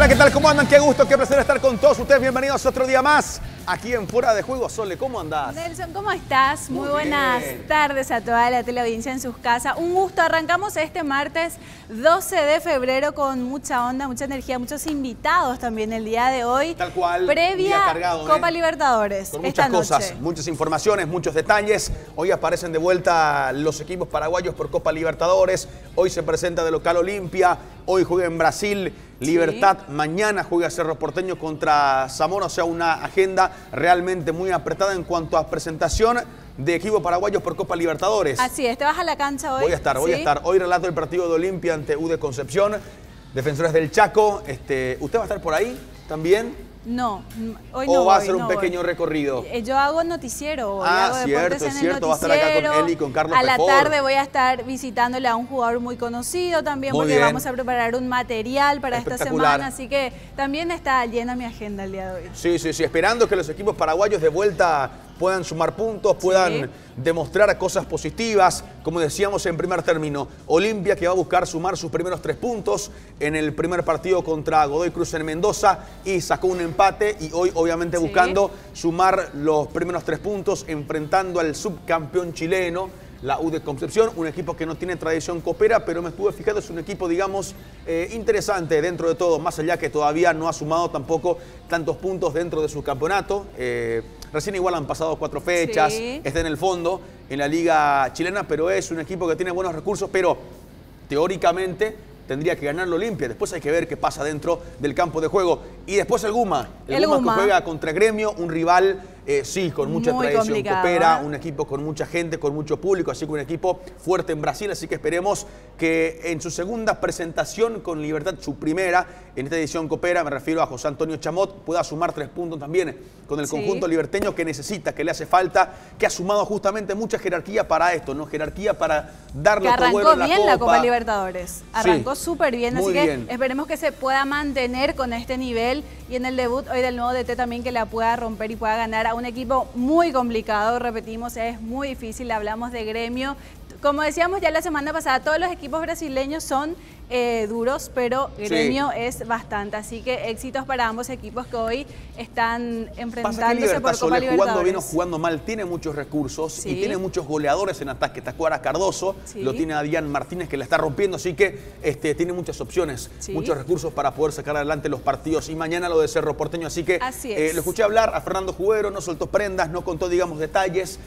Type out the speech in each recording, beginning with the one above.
¿qué tal? ¿Cómo andan? Qué gusto, qué placer estar con todos ustedes. Bienvenidos otro día más aquí en Fuera de Juego. Sole, ¿cómo andás? Nelson, ¿cómo estás? Muy buenas tardes a toda la teleaudiencia en sus casas. Un gusto. Arrancamos este martes 12 de febrero con mucha onda, mucha energía, muchos invitados también el día de hoy. Tal cual. Previa cargado, Copa Libertadores. Con muchas cosas, muchas informaciones, muchos detalles. Hoy aparecen de vuelta los equipos paraguayos por Copa Libertadores. Hoy se presenta de local Olimpia. Hoy juega en Brasil Libertad. Sí. Mañana juega Cerro Porteño contra Zamora. O sea, una agenda realmente muy apretada en cuanto a presentación de equipos paraguayos por Copa Libertadores. Así es, ¿te vas a la cancha hoy? Voy a estar. Hoy relato el partido de Olimpia ante U de Concepción, Defensores del Chaco. ¿Usted va a estar por ahí también? No, hoy no. ¿O va a ser un pequeño recorrido? Yo hago noticiero hoy, hago deportes en el noticiero. Va a estar acá con él y con Carlos A la Pefor. tarde voy a estar visitándole a un jugador muy conocido también, porque vamos a preparar un material para esta semana, así que también está llena mi agenda el día de hoy. Sí, esperando que los equipos paraguayos de vuelta puedan sumar puntos, puedan demostrar cosas positivas. Como decíamos en primer término, Olimpia que va a buscar sumar sus primeros 3 puntos en el primer partido contra Godoy Cruz en Mendoza y sacó un empate, y hoy obviamente buscando sumar los primeros 3 puntos enfrentando al subcampeón chileno, la U de Concepción, un equipo que no tiene tradición copera, pero me estuve fijando, es un equipo, digamos, interesante dentro de todo, más allá que todavía no ha sumado tampoco tantos puntos dentro de su campeonato. Recién igual han pasado 4 fechas, está en el fondo en la liga chilena, pero es un equipo que tiene buenos recursos, pero teóricamente tendría que ganar la Olimpia. Después hay que ver qué pasa dentro del campo de juego. Y después el Guma. El Guma que juega contra Gremio, un rival, con mucha tradición copera, un equipo con mucha gente, con mucho público, así que un equipo fuerte en Brasil. Así que esperemos que en su segunda presentación con Libertad, su primera en esta edición copera, me refiero a José Antonio Chamot, pueda sumar 3 puntos también con el conjunto liberteño que necesita, que le hace falta, que ha sumado justamente mucha jerarquía para esto, ¿no? Jerarquía para darle otro vuelo en la Copa. Arrancó bien la Copa Libertadores. Arrancó súper bien, así que esperemos que se pueda mantener con este nivel, y en el debut hoy del nuevo DT también que la pueda romper y pueda ganar a un equipo muy complicado. Repetimos, es muy difícil, hablamos de Gremio. Como decíamos ya la semana pasada, todos los equipos brasileños son duros, pero Gremio es bastante. Así que éxitos para ambos equipos que hoy están enfrentándose por Copa Libertadores. Jugando bien o jugando mal, tiene muchos recursos y tiene muchos goleadores en ataque. Está Cuara Cardoso, lo tiene Adrián Martínez que la está rompiendo, así que tiene muchas opciones, muchos recursos para poder sacar adelante los partidos. Y mañana lo de Cerro Porteño, así que lo escuché hablar a Fernando Juguero, no soltó prendas, no contó, digamos, detalles.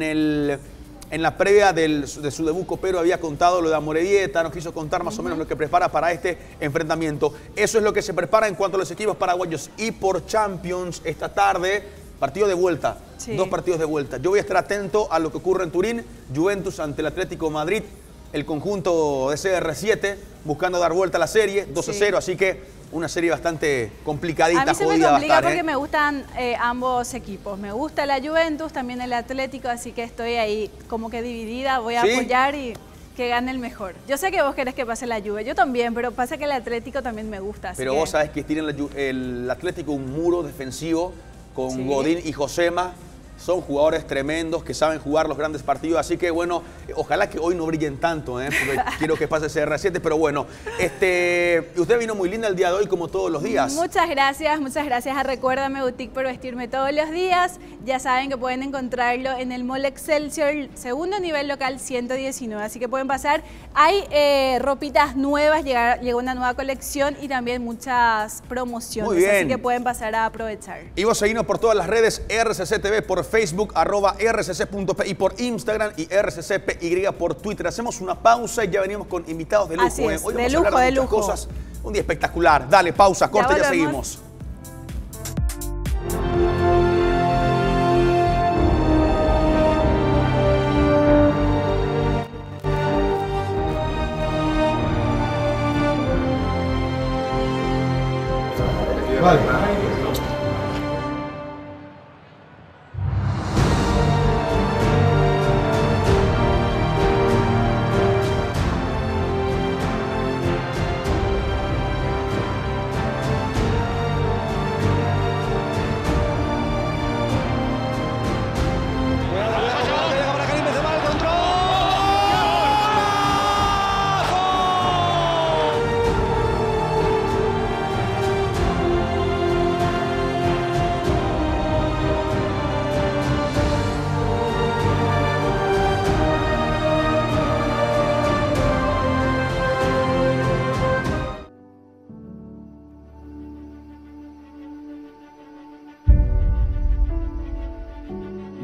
En la previa de su debut copero había contado lo de Amorebieta, nos quiso contar más o menos lo que prepara para este enfrentamiento. Eso es lo que se prepara en cuanto a los equipos paraguayos. Y por Champions esta tarde, partido de vuelta, 2 partidos de vuelta. Yo voy a estar atento a lo que ocurre en Turín, Juventus ante el Atlético de Madrid, el conjunto de CR7 buscando dar vuelta a la serie, 2-0, así que una serie bastante complicadita. A mí se me complica porque me gustan ambos equipos. Me gusta la Juventus, también el Atlético, así que estoy ahí como que dividida. Voy a apoyar y que gane el mejor. Yo sé que vos querés que pase la Juve, yo también, pero pasa que el Atlético también me gusta. Pero vos sabés que tiene el Atlético un muro defensivo con Godín y Josema. Son jugadores tremendos que saben jugar los grandes partidos, así que bueno, ojalá que hoy no brillen tanto, porque quiero que pase CR7, pero bueno, usted vino muy linda el día de hoy como todos los días. Muchas gracias a Recuérdame Boutique por vestirme todos los días. Ya saben que pueden encontrarlo en el Mall Excelsior, segundo nivel local 119, así que pueden pasar. Hay ropitas nuevas, llegó una nueva colección y también muchas promociones, así que pueden pasar a aprovechar. Y vos seguinos por todas las redes, RCC TV por Facebook, @rcc.p y por Instagram, y RCCPY por Twitter. Hacemos una pausa y ya venimos con invitados de lujo. Así es, hoy vamos a hablar de muchas cosas. Un día espectacular. Dale, pausa, corte y ya seguimos. Vale.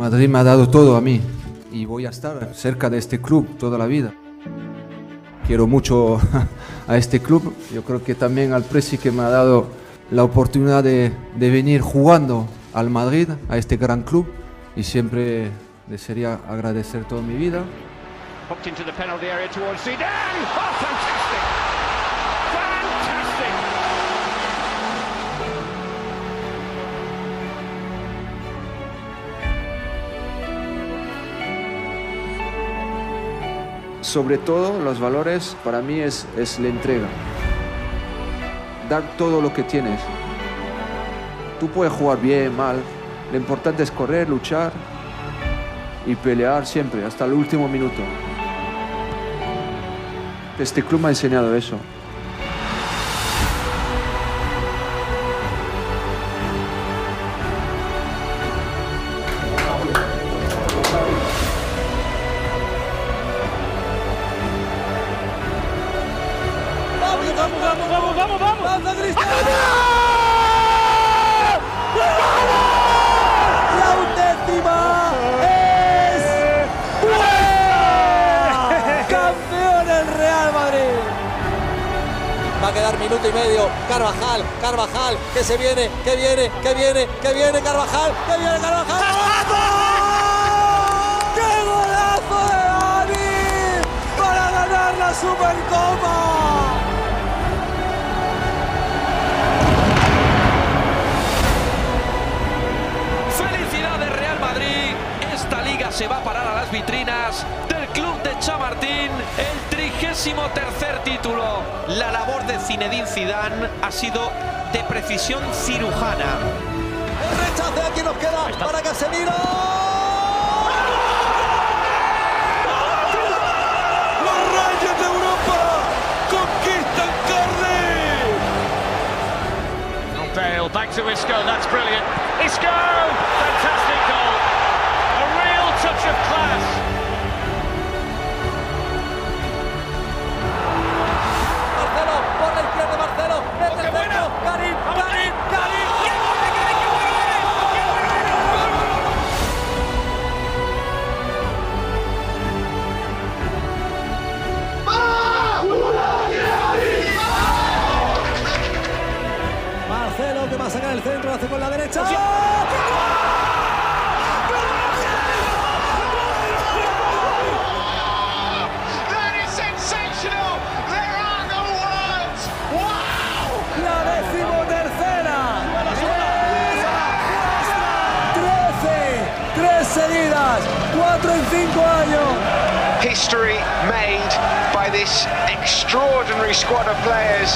Madrid me ha dado todo a mí y voy a estar cerca de este club toda la vida. Quiero mucho a este club. Yo creo que también al Presi, que me ha dado la oportunidad de venir jugando al Madrid, a este gran club, y siempre desearía agradecer toda mi vida. Sobre todo, los valores para mí es la entrega. Dar todo lo que tienes. Tú puedes jugar bien, mal. Lo importante es correr, luchar y pelear siempre, hasta el último minuto. Este club me ha enseñado eso. Va a quedar minuto y medio. Carvajal, que se viene, que viene, Carvajal, que viene Carvajal. ¡Qué golazo de Dani para ganar la Supercopa! ¡Felicidades, Real Madrid! Esta liga se va a parar a las vitrinas del club de Chamartín, el 33º título. La labor de Zinedine Zidane ha sido de precisión cirujana. El rechace aquí nos queda para Casemiro. Los Reyes de Europa conquistan Cardiff. Bale back to Isco. That's brilliant. Isco, fantastic goal. A real touch of class. Marcelo, que va a sacar el centro, hace con la derecha. La 13ª. 3 seguidas, 4 en 5 años. History made by this extraordinary squad of players.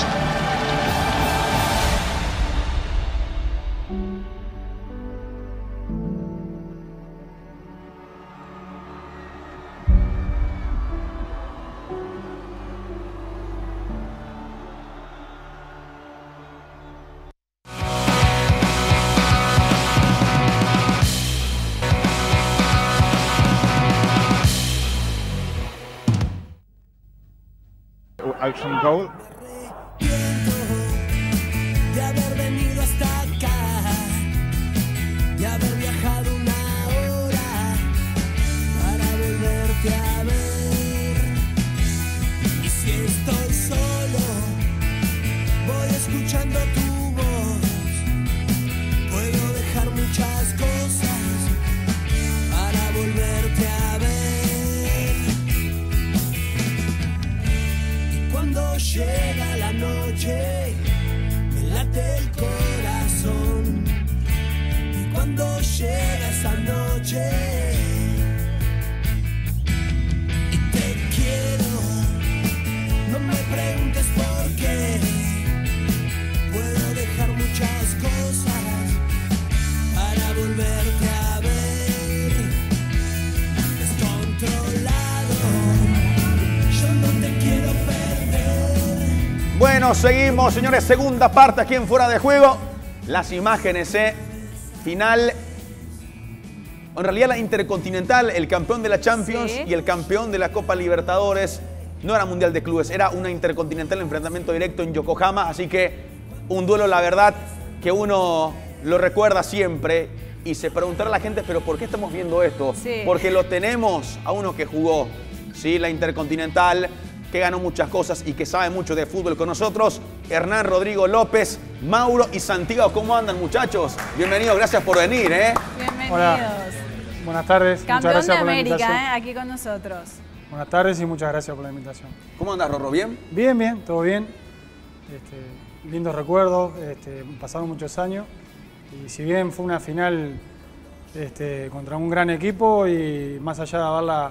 Out from goal. De haber venido hasta acá, de haber viajado una hora para volverte a ver. Y si estoy solo, voy escuchando tu voz. Puedo dejar muchas cosas para volverte a ver. Cuando llega la noche, me late el corazón. Y cuando llega esa noche, y te quiero, no me preguntes por qué. Puedo dejar muchas cosas para volverte a ver. Descontrolado, yo no te quiero perder. Bueno, seguimos, señores. Segunda parte aquí en Fuera de Juego. Las imágenes, final. En realidad la Intercontinental, el campeón de la Champions y el campeón de la Copa Libertadores. No era Mundial de Clubes, era una Intercontinental, enfrentamiento directo en Yokohama. Así que un duelo, la verdad, que uno lo recuerda siempre. y se preguntará a la gente, pero ¿por qué estamos viendo esto? Sí. Porque lo tenemos a uno que jugó, ¿sí?, la Intercontinental, que ganó muchas cosas y que sabe mucho de fútbol con nosotros. Hernán Rodrigo López, Mauro y Santiago. ¿Cómo andan, muchachos? Bienvenidos, gracias por venir, ¿eh? Bienvenidos. Hola. Buenas tardes. Campeón muchas gracias de por la América, invitación. aquí con nosotros. Buenas tardes y muchas gracias por la invitación. ¿Cómo andas, Rorro? ¿Bien? Bien, bien, todo bien. Lindos recuerdos, pasaron muchos años y si bien fue una final contra un gran equipo y más allá de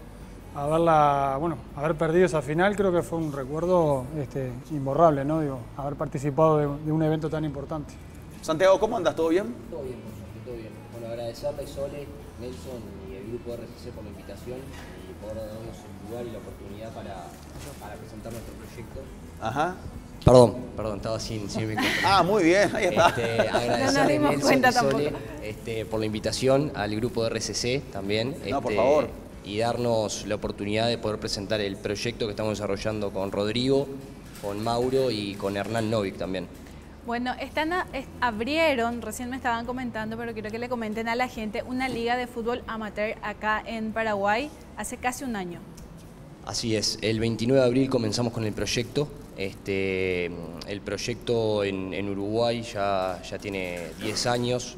haber perdido esa final, creo que fue un recuerdo imborrable, ¿no? Digo, haber participado de un evento tan importante. Santiago, ¿cómo andas? ¿Todo bien? Todo bien, por suerte, todo bien. Bueno, agradecerle Sole, Nelson y el grupo de RCC por la invitación y por darnos el lugar y la oportunidad para presentar nuestro proyecto. Ajá. Perdón, estaba sin micrófono. Ah, muy bien, ahí está. Agradecerle No nos dimos cuenta Sole, por la invitación al grupo de RCC también. No, por favor. Y darnos la oportunidad de poder presentar el proyecto que estamos desarrollando con Rodrigo, con Mauro y con Hernán Novik también. Bueno, abrieron, recién me estaban comentando, pero quiero que le comenten a la gente, una liga de fútbol amateur acá en Paraguay hace casi un año. Así es, el 29 de abril comenzamos con el proyecto. El proyecto en Uruguay ya tiene 10 años.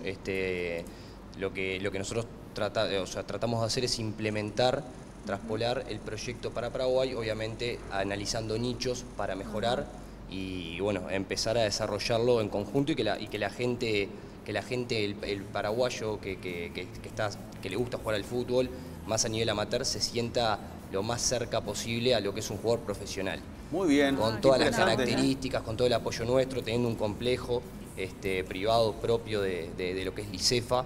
Lo que nosotros tratamos de hacer es implementar, traspolar el proyecto para Paraguay, obviamente analizando nichos para mejorar y bueno, empezar a desarrollarlo en conjunto y que la gente, el paraguayo que le gusta jugar al fútbol, más a nivel amateur, se sienta lo más cerca posible a lo que es un jugador profesional. Muy bien. Con todas las características, con todo el apoyo nuestro, teniendo un complejo privado propio de lo que es Licefa.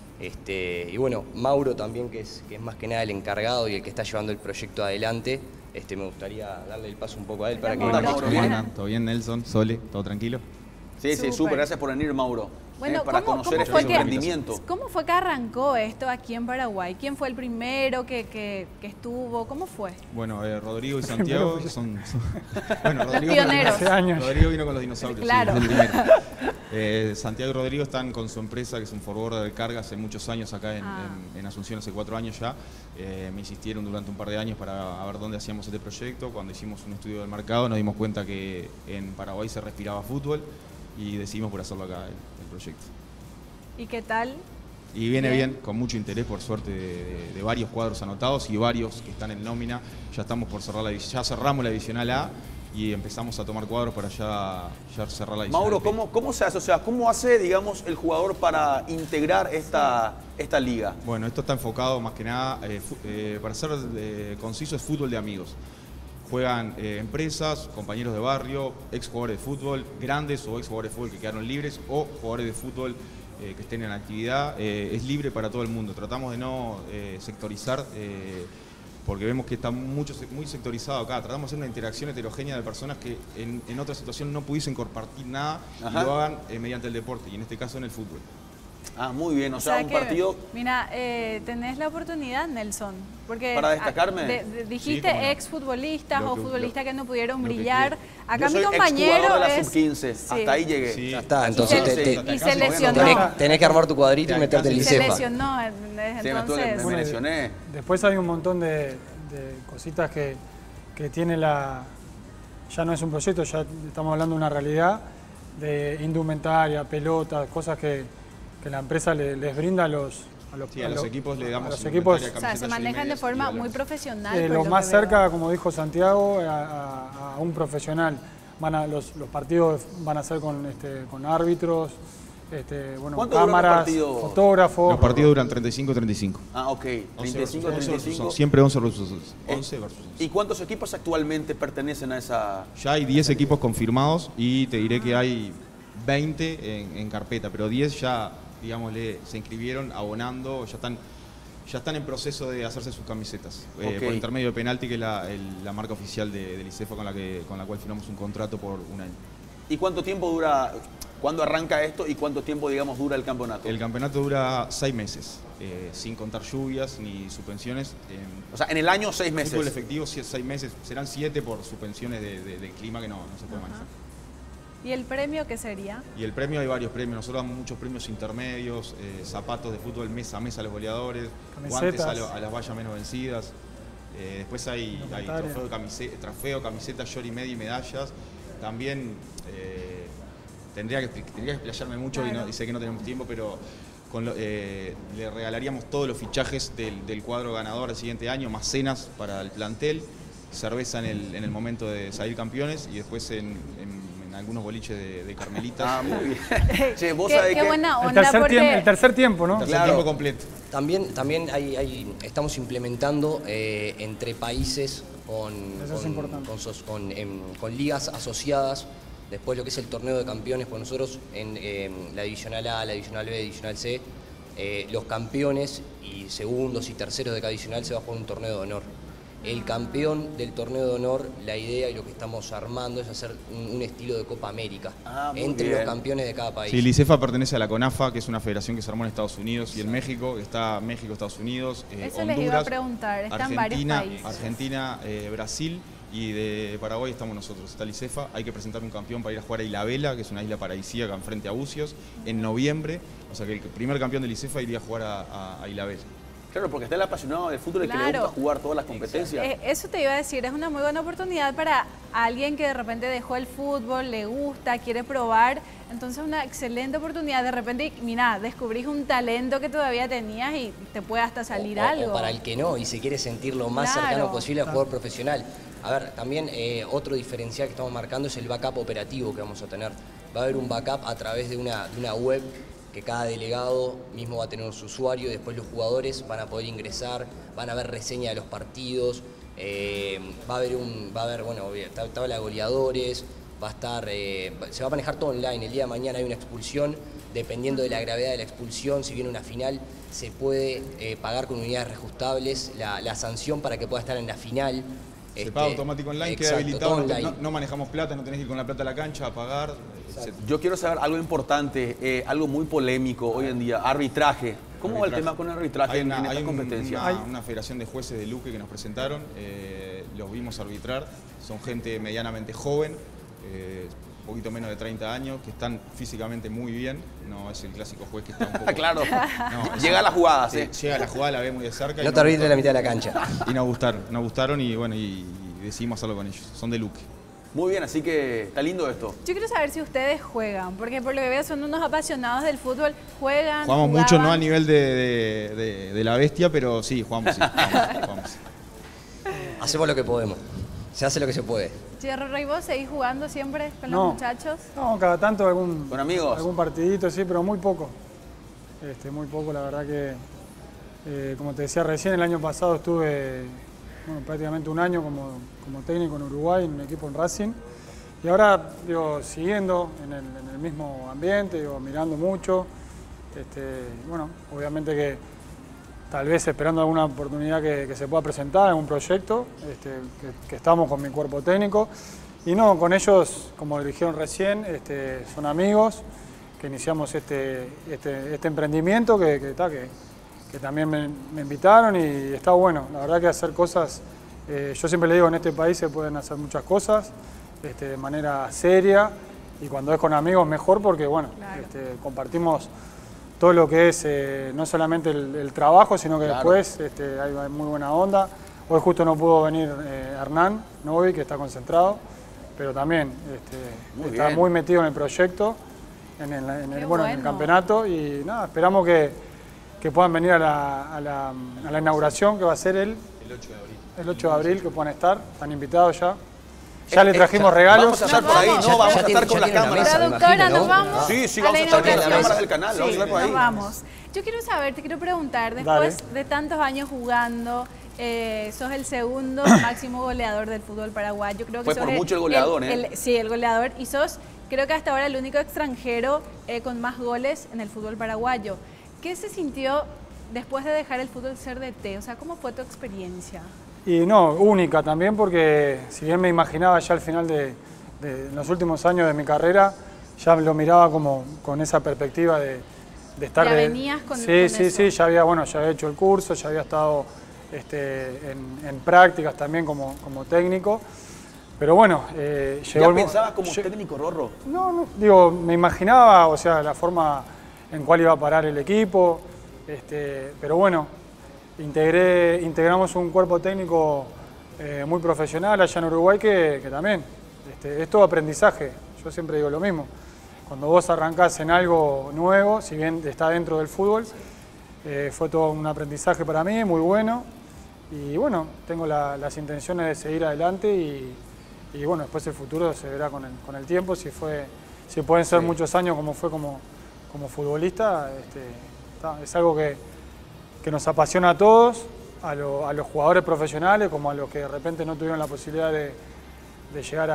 Y bueno, Mauro también, que es más que nada el encargado y el que está llevando el proyecto adelante. Me gustaría darle el paso un poco a él para que... Mauro, ¿bien? ¿Todo bien, Nelson? ¿Sole? ¿Todo tranquilo? Sí, súper. Gracias por venir, Mauro. Bueno, para conocer este emprendimiento. ¿Cómo fue que arrancó esto aquí en Paraguay? ¿Quién fue el primero que estuvo? ¿Cómo fue? Bueno, Rodrigo y Santiago son pioneros. Rodrigo vino con los dinosaurios. Claro. Sí, Santiago y Rodrigo están con su empresa, que es un forwarder de carga, hace muchos años acá en Asunción, hace 4 años ya. Me insistieron durante un par de años para ver dónde hacíamos este proyecto. Cuando hicimos un estudio del mercado nos dimos cuenta que en Paraguay se respiraba fútbol y decidimos por hacerlo acá el proyecto. ¿Y qué tal? Y viene bien, con mucho interés, por suerte, de varios cuadros anotados y varios que están en nómina. Ya estamos por cerrar ya cerramos la divisional A y empezamos a tomar cuadros para ya cerrar la divisional. Mauro, ¿cómo se hace? O sea, ¿cómo hace, digamos, el jugador para integrar esta liga? Bueno, esto está enfocado más que nada, para ser conciso, es fútbol de amigos. Juegan empresas, compañeros de barrio, ex jugadores de fútbol, grandes o ex jugadores de fútbol que quedaron libres o jugadores de fútbol que estén en actividad. Es libre para todo el mundo. Tratamos de no sectorizar porque vemos que está muy sectorizado acá. Tratamos de hacer una interacción heterogénea de personas que en otra situación no pudiesen compartir nada. Ajá. Y lo hagan mediante el deporte y en este caso en el fútbol. Ah, muy bien, o sea un partido... Mira, tenés la oportunidad, Nelson, porque... ¿Para destacarme? Dijiste sí, exfutbolistas o futbolistas que no pudieron brillar. Acá yo mi compañero de la es... sub-15, sí. Hasta ahí llegué. Sí. Ya está, entonces y se lesionó. Tenés que armar tu cuadrito y meterte en Licefa. Se lesionó, entonces... me lesioné. Después hay un montón de cositas que tiene ya no es un proyecto, ya estamos hablando de una realidad, de indumentaria, pelotas, cosas que la empresa les brinda a los equipos. Le damos a los equipos. O sea, se manejan de forma muy profesional. Lo más cerca, como dijo Santiago, a un profesional. Los partidos van a ser con árbitros, cámaras, fotógrafos. Los partidos duran 35-35. Ah, ok. 35-35. Siempre 11 versus 11. ¿Y cuántos equipos actualmente pertenecen a esa...? Ya hay 10 equipos confirmados y te diré que hay 20 en carpeta, pero 10 ya, digámosle, se inscribieron abonando, ya están en proceso de hacerse sus camisetas. Por intermedio de Penalti, que es la marca oficial de Licefa con la cual firmamos un contrato por un año. ¿Y cuánto tiempo dura, cuándo arranca esto y cuánto tiempo, digamos, dura el campeonato? El campeonato dura 6 meses, sin contar lluvias ni suspensiones. O sea, en el año 6 meses. Fútbol efectivo 6 meses, serán 7 por suspensiones del clima que no se puede manejar. ¿Y el premio qué sería? Y el premio, hay varios premios. Nosotros damos muchos premios intermedios, zapatos de fútbol mes a mes a los goleadores, guantes a las vallas menos vencidas. Después hay trofeo, camiseta, short y media y medallas. También tendría que explayarme mucho, claro. y sé que no tenemos tiempo, pero le regalaríamos todos los fichajes del cuadro ganador del siguiente año, más cenas para el plantel, cerveza en el momento de salir campeones y después en algunos boliches de Carmelitas. Muy bien. Che, ¿vos qué buena onda, el tercer tiempo, ¿no? El tercer tiempo completo. También estamos implementando entre países con ligas asociadas. Después lo que es el torneo de campeones, pues nosotros en la Divisional A, la Divisional B, Divisional C, los campeones y segundos y terceros de cada divisional se va a jugar un torneo de honor. El campeón del torneo de honor, la idea y lo que estamos armando es hacer un estilo de Copa América entre los campeones de cada país. Sí, el ICEFA pertenece a la CONAFA, que es una federación que se armó en Estados Unidos y en México. Está México, Estados Unidos, Eso Honduras, les iba a preguntar, están varios países. Argentina, Brasil y de Paraguay estamos nosotros. Está el ICEFA, hay que presentar un campeón para ir a jugar a Isla Vela, que es una isla paradisíaca enfrente a Bucios, en noviembre. O sea que el primer campeón del ICEFA iría a jugar a Isla Vela. Claro, porque está el apasionado del fútbol y que le gusta jugar todas las competencias. Eso te iba a decir, es una muy buena oportunidad para alguien que de repente dejó el fútbol, le gusta, quiere probar. Entonces una excelente oportunidad. De repente, mira, descubrís un talento que todavía tenías y te puede hasta salir algo. O para el que no y se quiere sentir lo más cercano posible al jugador profesional. A ver, también otro diferencial que estamos marcando es el backup operativo que vamos a tener. Va a haber un backup a través de una web que cada delegado mismo va a tener su usuario, y después los jugadores van a poder ingresar, van a ver reseña de los partidos, va a haber bueno, tabla de goleadores, va a estar, se va a manejar todo online. El día de mañana hay una expulsión, dependiendo de la gravedad de la expulsión, si viene una final, se puede pagar con unidades reajustables la sanción para que pueda estar en la final. Se paga automático online, queda habilitado, no manejamos plata, no tenés que ir con la plata a la cancha a pagar. Yo quiero saber algo importante, algo muy polémico hoy en día, arbitraje. ¿Cómo va el tema con el arbitraje en esta competencia? Hay una federación de jueces de Luque que nos presentaron, los vimos arbitrar, son gente medianamente joven, un poquito menos de 30 años, que están físicamente muy bien, no es el clásico juez que está un poco... Claro, llega a la jugada, sí. Llega a la jugada, la ve muy de cerca. No te arbitres la mitad de la cancha. Y nos gustaron y bueno, y decidimos hacerlo con ellos, son de Luque. Muy bien, así que está lindo esto. Yo quiero saber si ustedes juegan, porque por lo que veo son unos apasionados del fútbol, Jugamos mucho, no a nivel de la bestia, pero sí, jugamos. Hacemos lo que podemos, se hace lo que se puede. Cierro, ¿y vos seguís jugando siempre con los muchachos? No, cada tanto ¿con amigos? Algún partidito, sí, pero muy poco. Muy poco, la verdad que, como te decía recién, el año pasado estuve prácticamente un año como técnico en Uruguay, en un equipo en Racing. Y ahora, siguiendo en el mismo ambiente, mirando mucho. Obviamente que tal vez esperando alguna oportunidad que se pueda presentar, algún proyecto, que estamos con mi cuerpo técnico. Y no, con ellos, como dijeron recién, son amigos, que iniciamos este emprendimiento que también me invitaron y está bueno. La verdad que hacer cosas, yo siempre le digo, en este país se pueden hacer muchas cosas de manera seria, y cuando es con amigos mejor, porque bueno, compartimos todo lo que es no solamente el trabajo, sino que después hay muy buena onda. Hoy justo no pudo venir Hernán Novi, que está concentrado, pero también está muy metido en el proyecto, en el campeonato, y nada, esperamos que puedan venir a la inauguración, que va a ser el 8 de abril, que puedan estar, están invitados ya. Ya le trajimos regalos. Vamos a estar por ahí, ¿no? Vamos a estar con las cámaras. Productora, nos vamos. Sí, vamos a estar con las cámaras del canal. Vamos a estar por ahí. Vamos. Yo quiero saber, te quiero preguntar, después de tantos años jugando, sos el segundo máximo goleador del fútbol paraguayo. Creo que fue por mucho el goleador, sí, el goleador. Y sos, creo que hasta ahora, el único extranjero con más goles en el fútbol paraguayo. ¿Qué se sintió después de dejar el fútbol ser DT? O sea, ¿cómo fue tu experiencia? Y no, única también, porque si bien me imaginaba ya al final de los últimos años de mi carrera, ya lo miraba como con esa perspectiva de estar... ¿Ya venías con eso? Sí, ya había hecho el curso, ya había estado en prácticas también como técnico, Pero bueno, llegó ¿Ya pensabas como técnico, Rorro? No, digo, me imaginaba, o sea, la forma en cuál iba a parar el equipo, pero bueno, integramos un cuerpo técnico muy profesional allá en Uruguay que también es todo aprendizaje. Yo siempre digo lo mismo. Cuando vos arrancás en algo nuevo, si bien está dentro del fútbol, fue todo un aprendizaje para mí, muy bueno. Y bueno, tengo las intenciones de seguir adelante y bueno, después el futuro se verá con el tiempo, si pueden ser muchos años como fue como futbolista. Es algo que nos apasiona a todos, a los jugadores profesionales como a los que de repente no tuvieron la posibilidad de llegar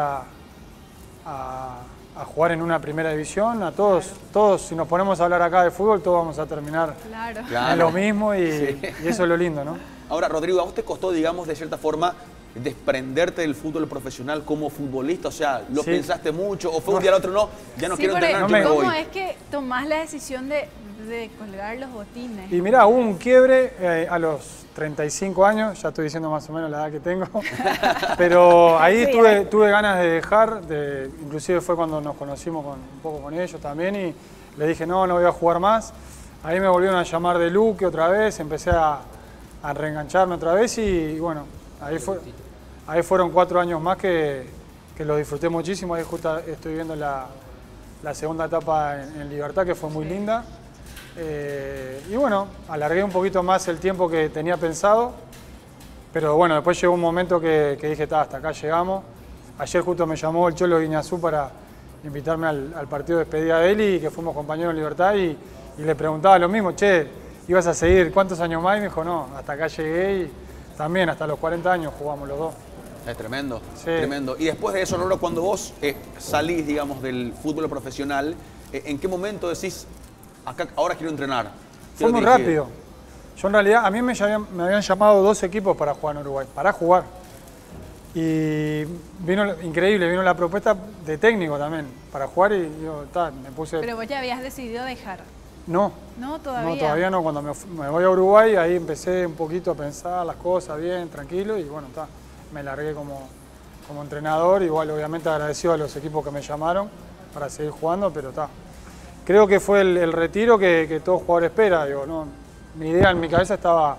a jugar en una primera división. A todos, si nos ponemos a hablar acá de fútbol, todos vamos a terminar en lo mismo y eso es lo lindo, ¿no? Ahora, Rodrigo, ¿a vos te costó, digamos, de cierta forma, desprenderte del fútbol profesional como futbolista? O sea, ¿lo pensaste mucho o fue un día al otro no? Ya no quiero entrenar, yo me voy. ¿Cómo es que tomás la decisión de colgar los botines? Y mirá, hubo un quiebre a los 35 años, ya estoy diciendo más o menos la edad que tengo, pero ahí tuve ganas de dejar, inclusive fue cuando nos conocimos un poco con ellos también y le dije no voy a jugar más. Ahí me volvieron a llamar de Luque otra vez, empecé a reengancharme otra vez y bueno, ahí fueron 4 años más que lo disfruté muchísimo. Ahí justo estoy viendo la segunda etapa en Libertad, que fue muy linda. Y bueno, alargué un poquito más el tiempo que tenía pensado, pero bueno, después llegó un momento que dije, hasta acá llegamos. Ayer justo me llamó el Cholo Guiñazú para invitarme al partido de despedida de él y que fuimos compañeros en Libertad y le preguntaba lo mismo, che, ¿ibas a seguir cuántos años más? Y me dijo, no, hasta acá llegué y también hasta los 40 años jugamos los dos. Es tremendo, sí. Tremendo. Y después de eso, Rorro, cuando vos salís, digamos, del fútbol profesional, ¿en qué momento decís, acá, ahora quiero entrenar? Fue muy rápido. Yo en realidad, a mí me habían llamado 2 equipos para jugar en Uruguay, para jugar. Y vino la propuesta de técnico también, para jugar y yo me puse... Pero vos ya habías decidido dejar. No. No, todavía. No, todavía no. Cuando me voy a Uruguay, ahí empecé un poquito a pensar las cosas bien, tranquilo, y bueno, me largué como entrenador. Igual, obviamente, agradecido a los equipos que me llamaron para seguir jugando, pero creo que fue el retiro que todo jugador espera. Digo, ¿no? Mi idea en mi cabeza estaba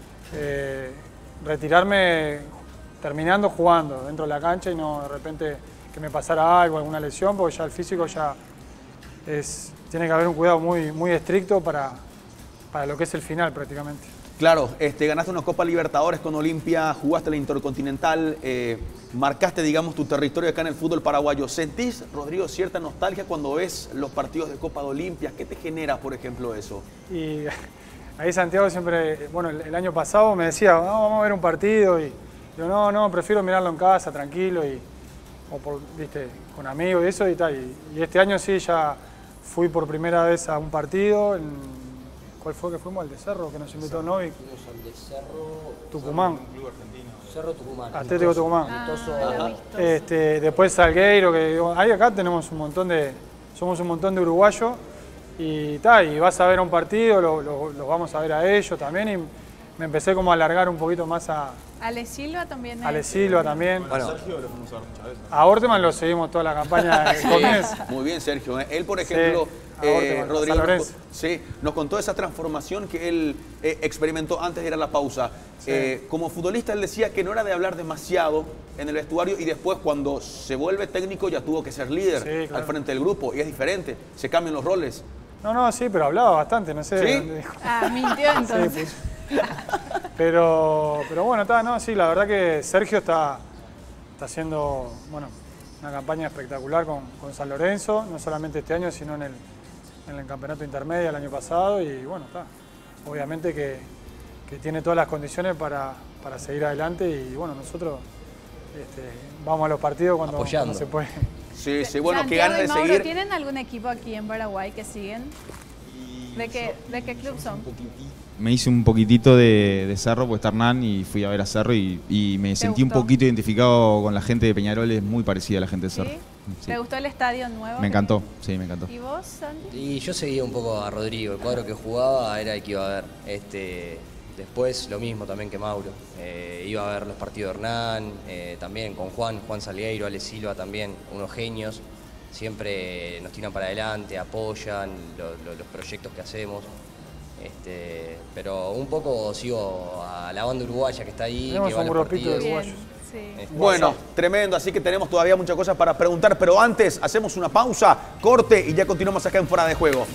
retirarme terminando jugando dentro de la cancha y no de repente que me pasara algo, alguna lesión, porque ya el físico tiene que haber un cuidado muy, muy estricto para lo que es el final prácticamente. Claro, ganaste una Copa Libertadores con Olimpia, jugaste la Intercontinental, marcaste, digamos, tu territorio acá en el fútbol paraguayo. ¿Sentís, Rodrigo, cierta nostalgia cuando ves los partidos de Copa de Olimpia? ¿Qué te genera, por ejemplo, eso? Y ahí Santiago siempre, bueno, el año pasado me decía, no, vamos a ver un partido, y yo no, prefiero mirarlo en casa, tranquilo, viste, con amigos y eso y tal. Y este año sí, ya fui por primera vez a un partido. ¿Cuál fue que fuimos? ¿Al de Cerro, que nos invitó Novik? Fuimos al de Cerro... Tucumán. Cerro Tucumán. Atlético Tucumán. Después Salgueiro, ahí acá tenemos somos un montón de uruguayos. Y vas a ver un partido, los vamos a ver a ellos también. Y me empecé como a alargar un poquito más a... Ale Silva también. Ale Silva también. Bueno, Sergio lo fuimos a ver muchas veces. A Orteman lo seguimos toda la campaña. Muy bien, Sergio. Él, por ejemplo, Rodrigo, nos contó esa transformación que él experimentó antes de ir a la pausa. Sí. Como futbolista, él decía que no era de hablar demasiado en el vestuario y después, cuando se vuelve técnico, ya tuvo que ser líder al frente del grupo. Y es diferente, se cambian los roles. No, sí, pero hablaba bastante, no sé. ¿Sí? Dónde dijo. Mintió entonces. Sí, pues. Pero bueno, sí, la verdad que Sergio está haciendo una campaña espectacular con San Lorenzo, no solamente este año, sino en el campeonato intermedio el año pasado. Y bueno, obviamente que tiene todas las condiciones para seguir adelante. Y bueno, nosotros vamos a los partidos cuando se puede. Sí, bueno, Santiago qué ganas de Mauro, seguir. ¿Tienen algún equipo aquí en Paraguay que siguen? ¿De qué club son? Me hice un poquitito de Cerro, pues está Hernán, y fui a ver a Cerro y me sentí un poquito identificado con la gente de Peñarol, es muy parecida a la gente de Cerro. ¿Sí? ¿Te gustó el estadio nuevo? Me encantó, sí, me encantó. ¿Y vos, Santi? Y yo seguía un poco a Rodrigo, el cuadro que jugaba era el que iba a ver. Después lo mismo también que Mauro. Iba a ver los partidos de Hernán, también con Juan Salgueiro, Ale Silva también, unos genios. Siempre nos tiran para adelante, apoyan los proyectos que hacemos. Pero un poco sigo a la banda uruguaya que está ahí. Tenemos que va un a los grupito de partidos. uruguayos. Sí. Bueno, tremendo, así que tenemos todavía muchas cosas para preguntar, pero antes hacemos una pausa, corte y ya continuamos acá en Fuera de Juego.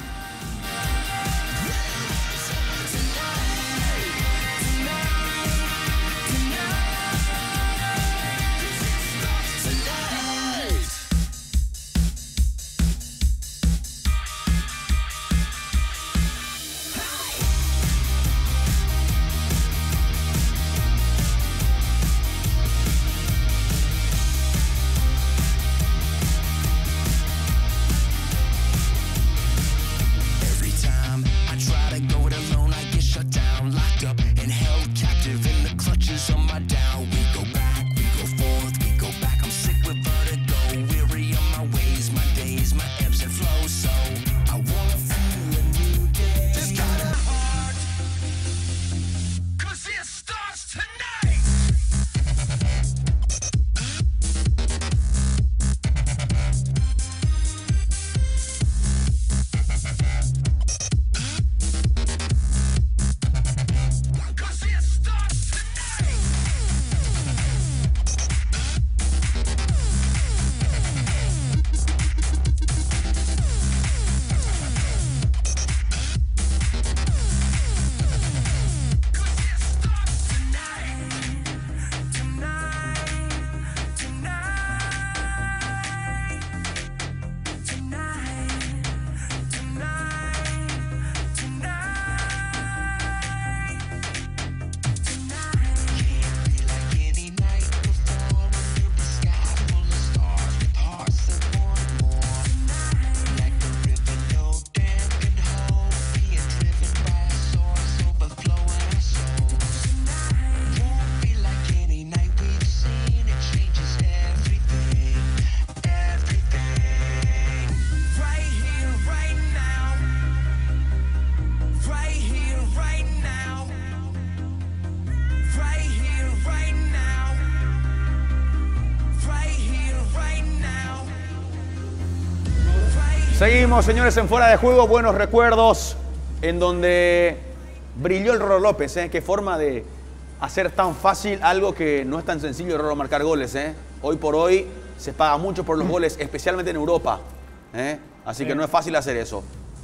Seguimos, señores, en Fuera de Juego. Buenos recuerdos en donde brilló el Rolo López. Qué forma de hacer tan fácil algo que no es tan sencillo, Rolo, marcar goles. Hoy por hoy se paga mucho por los goles, especialmente en Europa. Así que no es fácil hacer eso.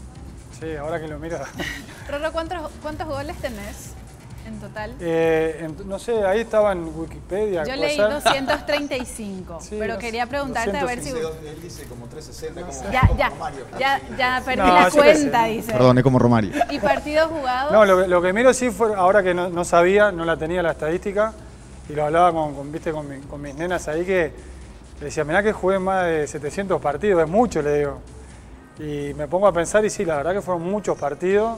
Sí, ahora que lo miro. Rolo, ¿cuántos goles tenés en total? No sé, ahí estaba en Wikipedia. Yo leí 235, sí, pero quería preguntarte a ver si... Él dice como 360, como Romario. Ya perdí la cuenta, dice. Perdón, es como Romario. ¿Y partidos jugados? No, lo que miro sí fue, ahora que no sabía, no la tenía la estadística, y lo hablaba con mis nenas ahí, que le decía, mirá que jugué más de 700 partidos, es mucho, le digo. Y me pongo a pensar, y sí, la verdad que fueron muchos partidos,